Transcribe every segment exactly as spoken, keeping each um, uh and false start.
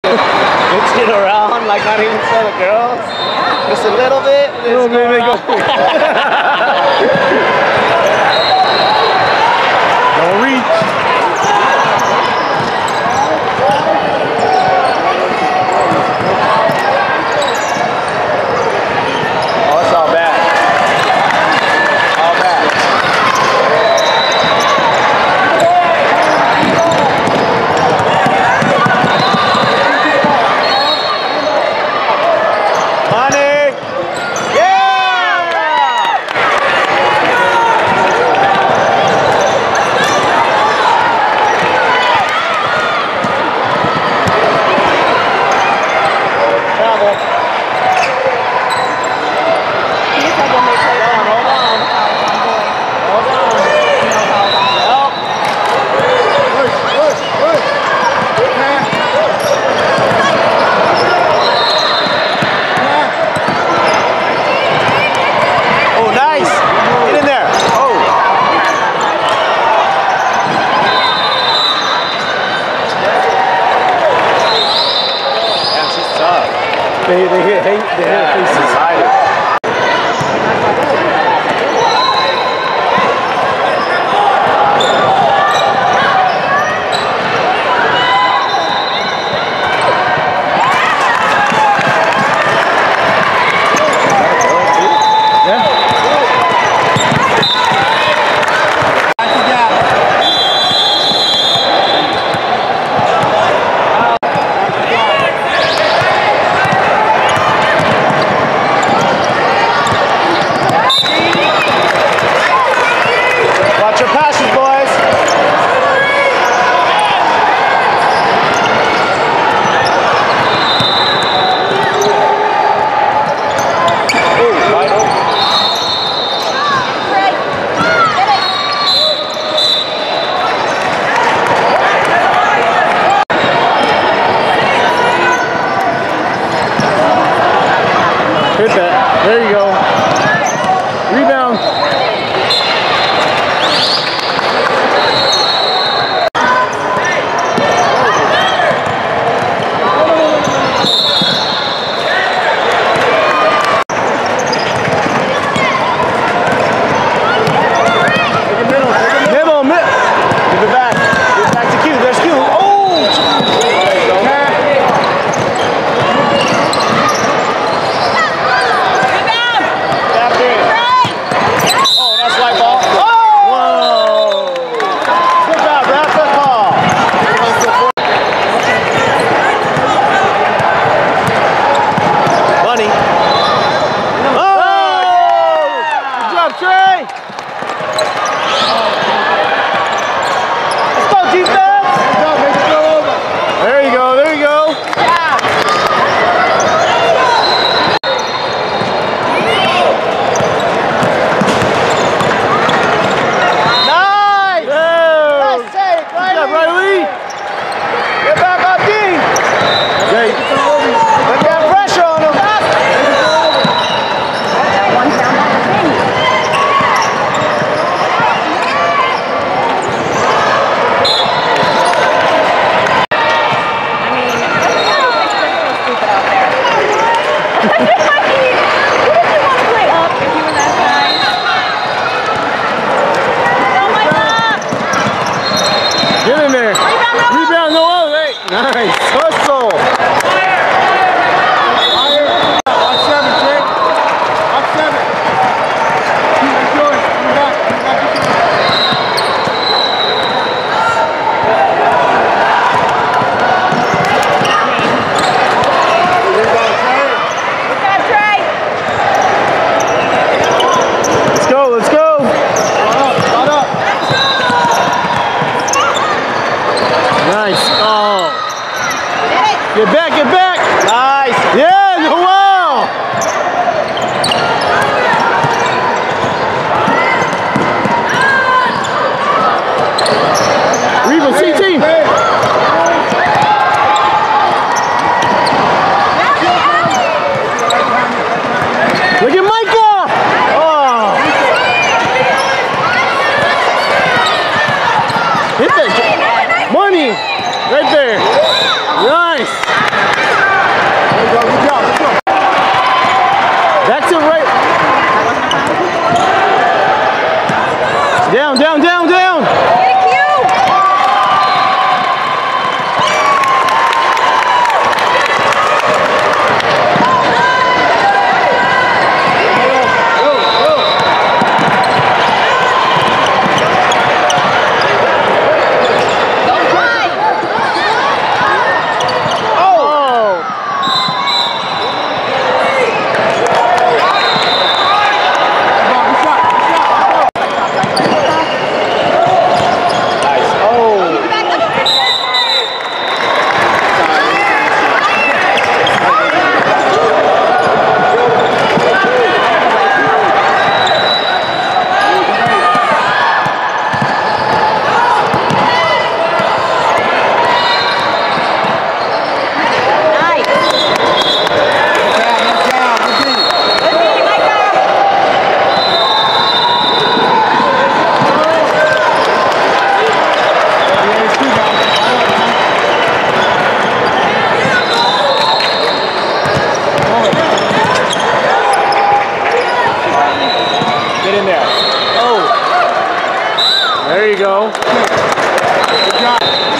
Mix it around, like not even for the girls. Just a little bit. A little bit, they go. Don't reach. Oh, it's all bad. All bad. Money! Yeah! Travel. They, they hit, hate, they yeah, hit faces. Hit that. There you go. Rebound. Middle, middle. Give it back. Give it back to Q. There's Q. Oh! Trey! Let's go, defense! There you go, there you go. Nice! Nice save, Riley! Good job, Riley! Get back up, D! Okay. Let's get pressure on him! Get in there. Rebound, no, Rebound, no out. Hey. Nice. Hustle. Fire. Watch seven, Jake. Watch seven. Keep going. Come back. Come back. Let's go. Let's go. Nice. Oh. Get back, get back. Nice. Yeah, wow. Reba, C team. Look at Micah. Oh. Hit that. Money. Right there. Nice. Back to right. Down, down, down, down. There you go. Good job.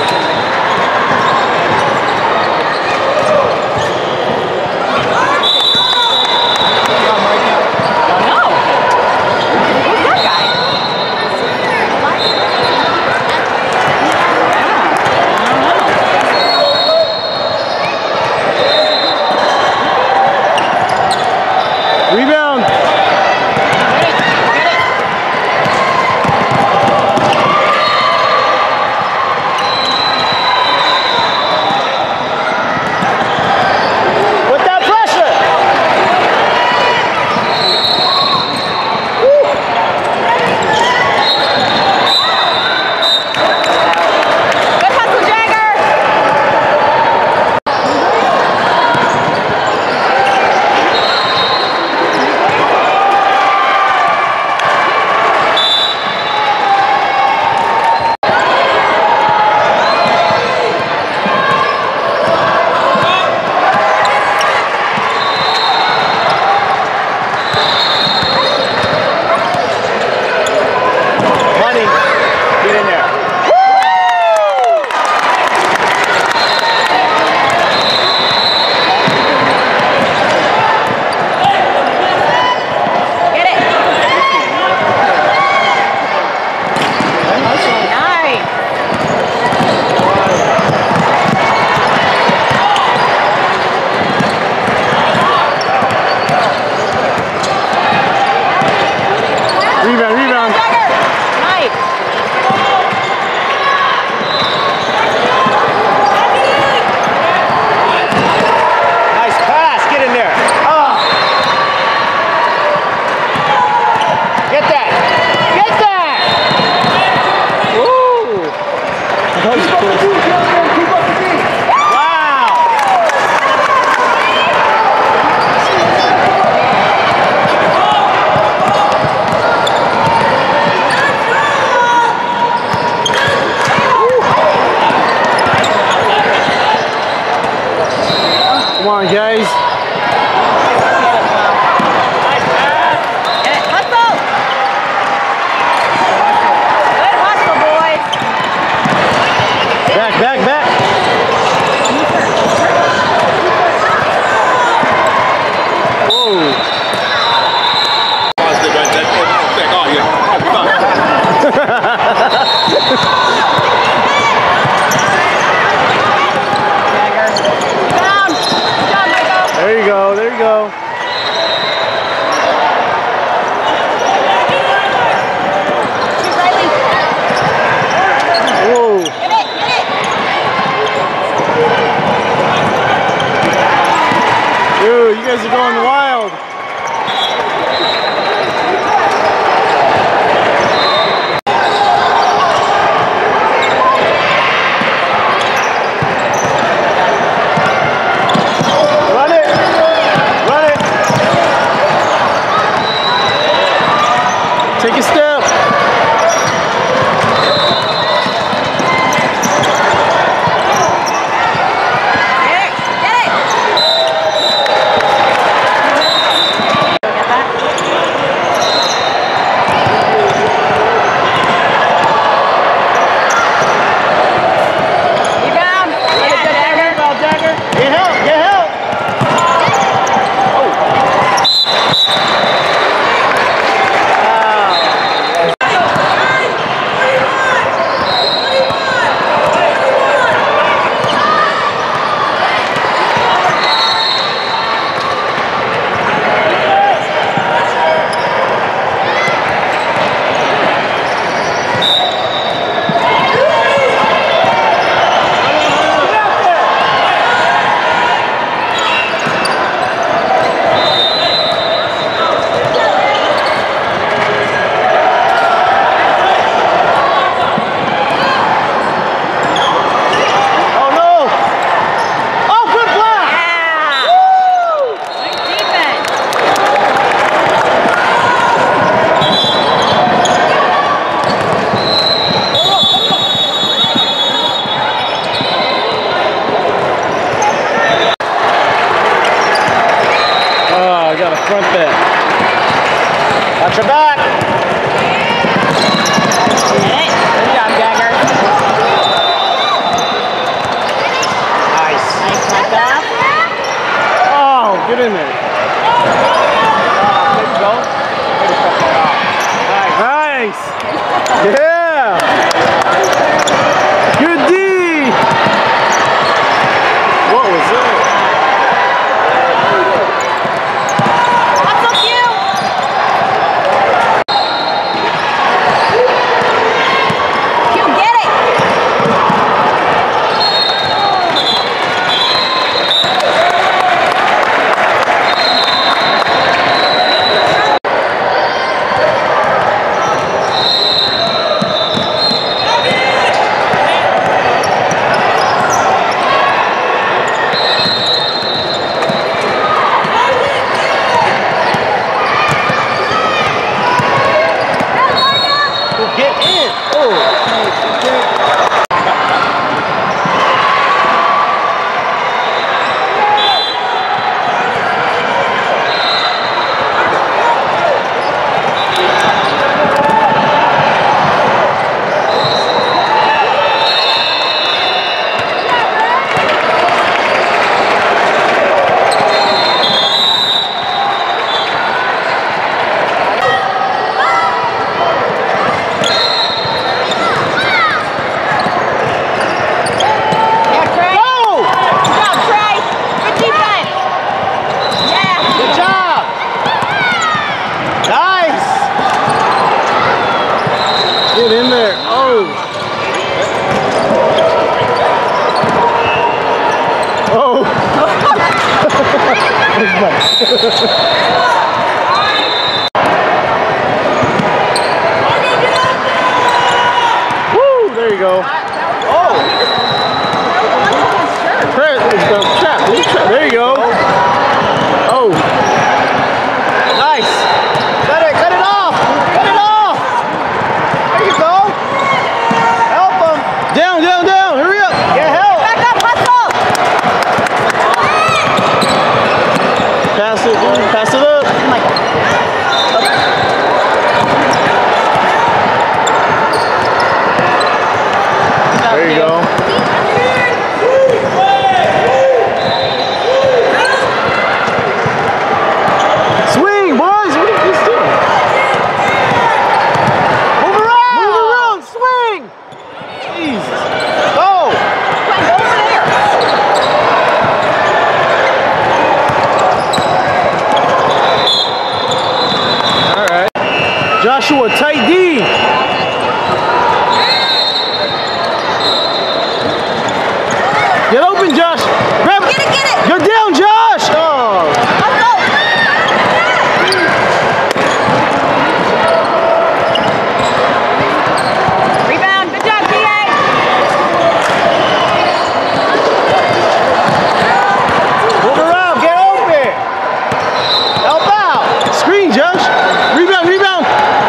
Rebound. Rebound, rebound. Nice. Nice pass. Get in there. Oh. Get that. Get that. Woo. That was cool. Come on, guys. Get it. Hustle. Good hustle, boys. Back, back, back. Whoa. There you go, there you go. Whoa. Get it, get it. Dude, you guys are going wild. Take a step. Get it. Get Get in there. There you go. Nice. Yeah. Good D. What was that? That's up you. You get it. Get in. Oh. Get in there. Oh. Oh. Woo, there you go. Oh. Trap. There you go. Oh. Nice. Cut it, cut it off. Cut it off. There you go. Help him. Down, down, down. Hurry up. Get help. Back up, hustle. Pass it, dude. Pass it up. Oh my God. There you go. Swing, boys. What are you doing? Move around. Move around. Swing. Jesus. Go. Come on, go over there. All right. Joshua, tight D. Get open, Josh. Grab it. Get it, get it. You're down, Josh. Oh. Hustle. Rebound. Good job, P A. Move around. Get open. Help out. Screen, Josh. Rebound, rebound.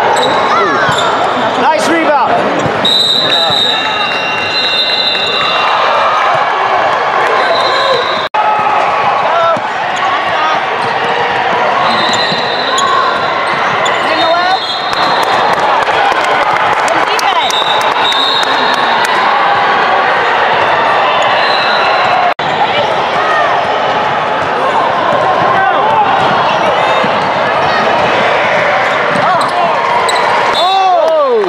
Nice rebound. In the left. Good defense. Oh.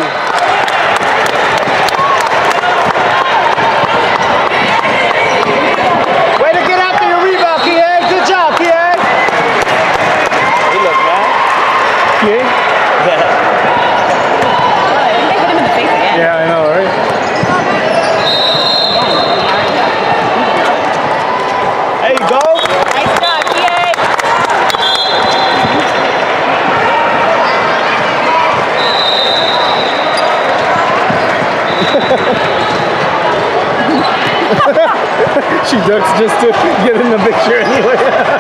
Way to get after your rebound, K A. Good job, K A. You look mad. Okay. They hit him in the face again. Yeah, I know, right? There you go. Nice job, P A. She ducks just to get in the picture anyway.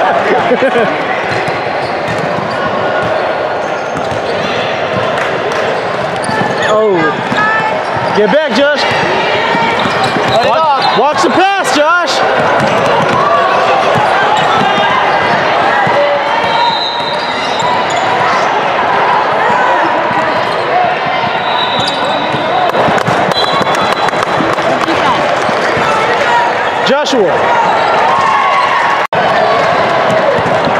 Oh. Get back, Josh. Cut it Watch, off. watch the pass, Josh. Joshua.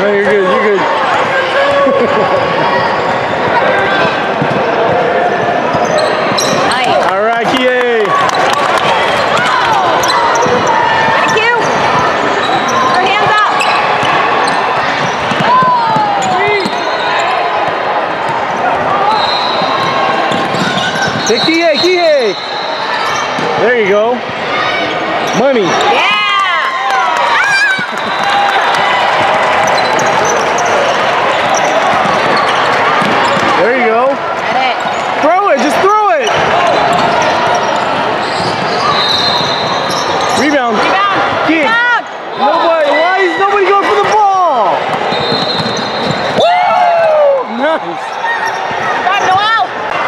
you're good, you're good. Nice. All right, Kie. Thank you. Her hands up. Hey, Kie, Kie. There you go. Money. Yeah. There you go. Get it. Throw it, just throw it. Rebound. Rebound. Kie. Rebound. Nobody, why is nobody going for the ball? Woo! Nice. Drive, Noel.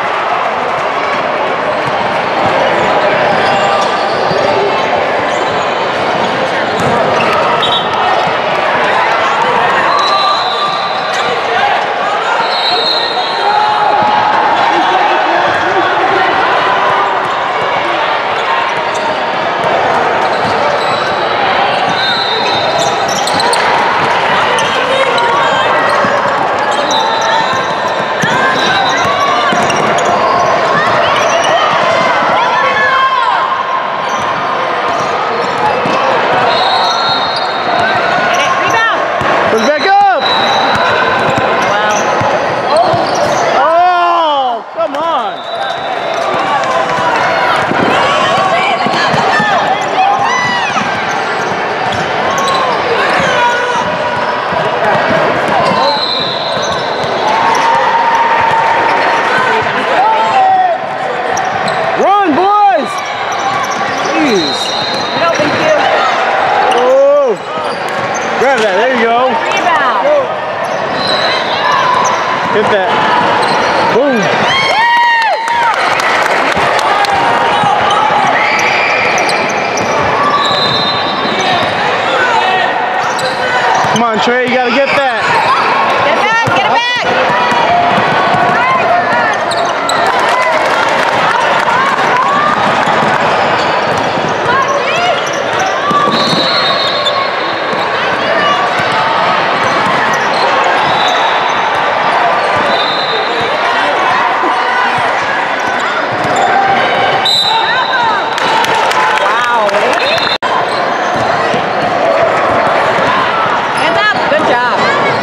Push back up. Well, Oh, come on. Run, boys. Jeez. no, thank you. Oh. Grab that. There you go. Rebound. Hit that. Boom. Come on, Trey, you gotta get that. Get it back. Get it back. Wow. Hands up. Good job.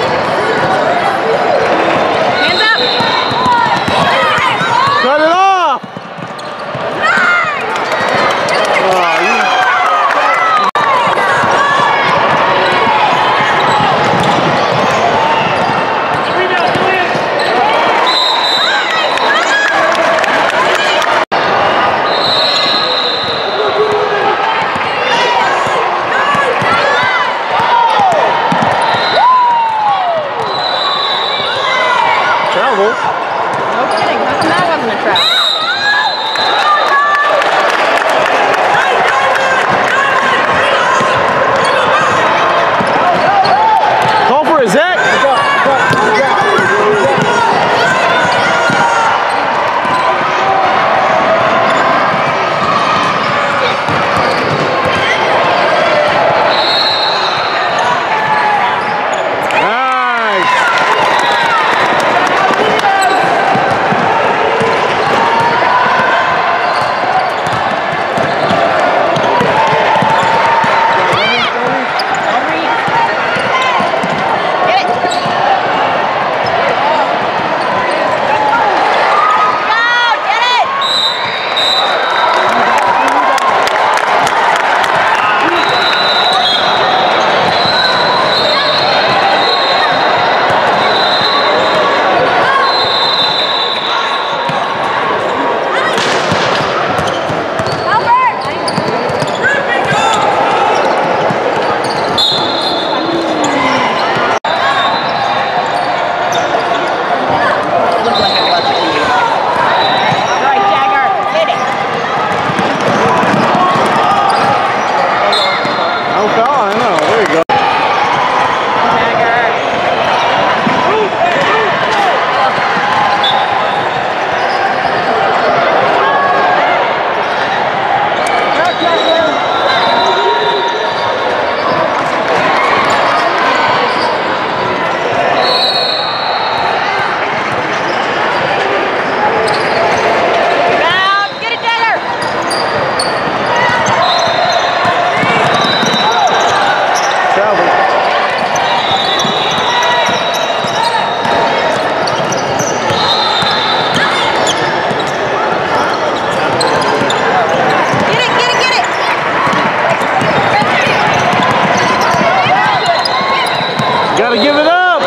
Gotta give it up.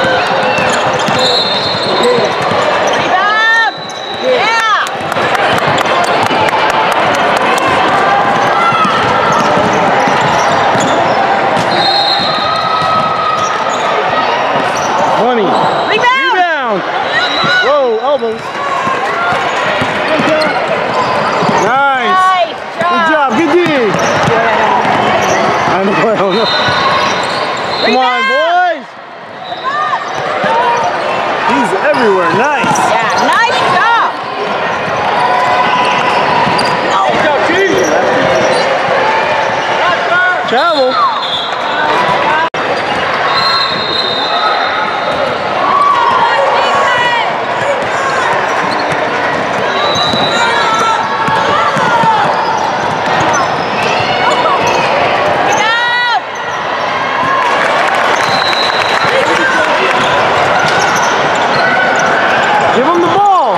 Rebound. Yeah. Money. Rebound. Rebound. Whoa, elbows. Nice. Nice Good job. Good D. I know. I don't know. Come on, boys. He's everywhere. Nice. Yeah, nice job. Travel. Give him the ball.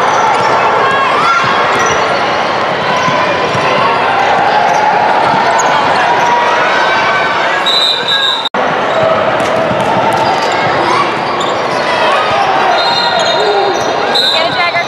Get it, Jagger.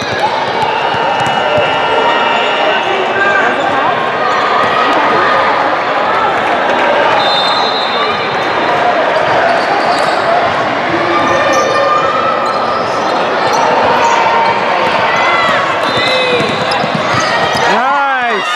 Nice.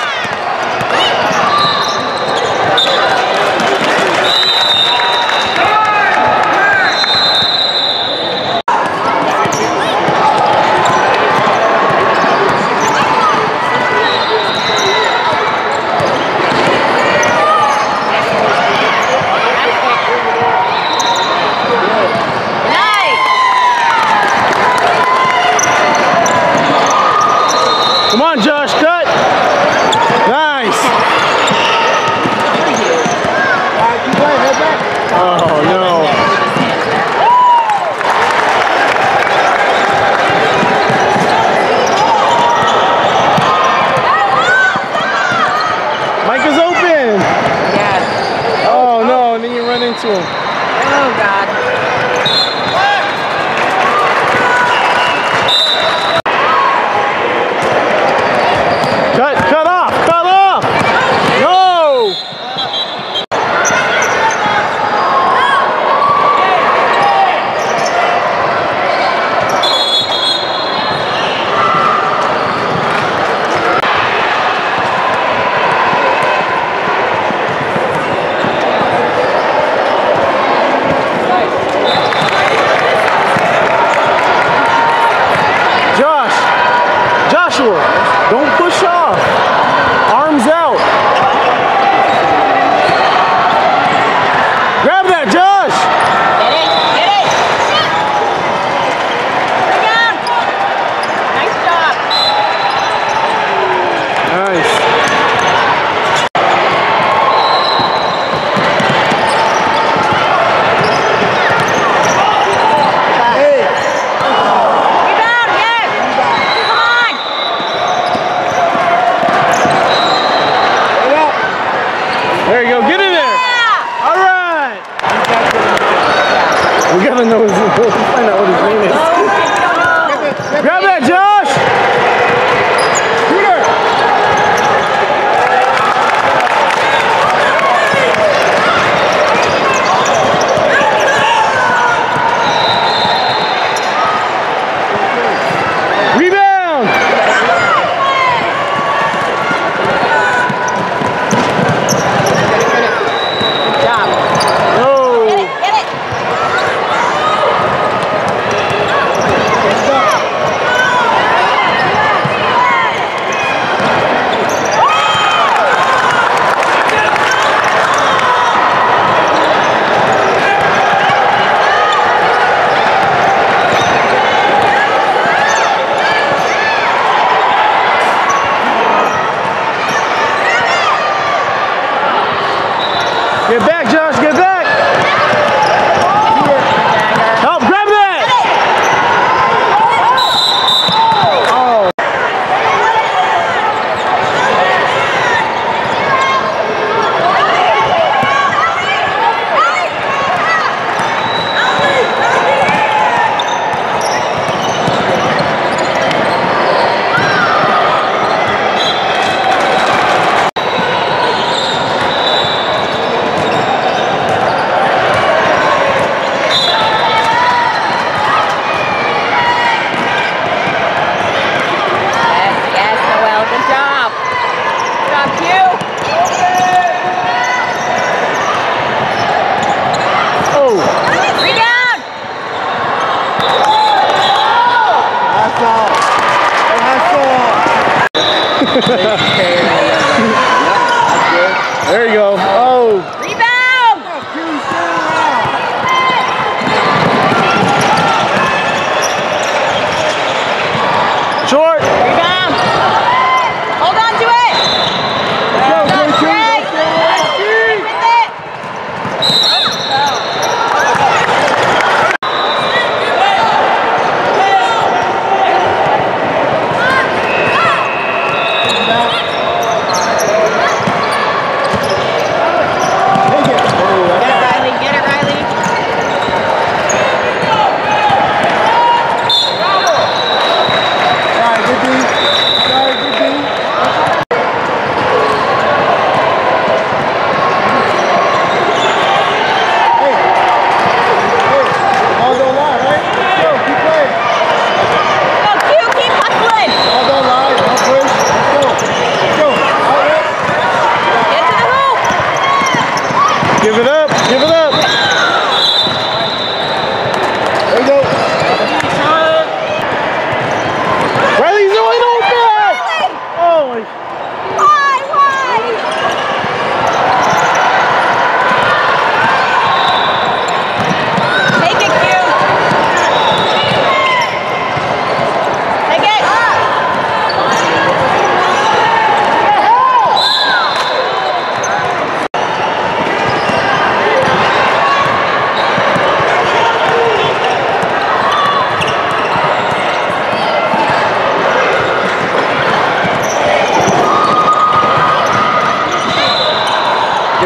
Nice. Come on, Josh. Cut. Nice. Oh, no. Mike is open. Yes. Oh, no. And then you run into him. Oh, God. Cut. Cut off. Cut off. No. Josh. Joshua. Don't push off. Arms out. Grab that, Josh. Get it. Get it. Rebound. Nice job. Nice. Rebound. Yes. Come on. There you go. Get in there. Yeah. All right. We gotta know his, find out what his name is. Grab that, Josh. Peter. Rebound. Good job. Oh. Get it. Get it.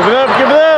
Give it up, give it up.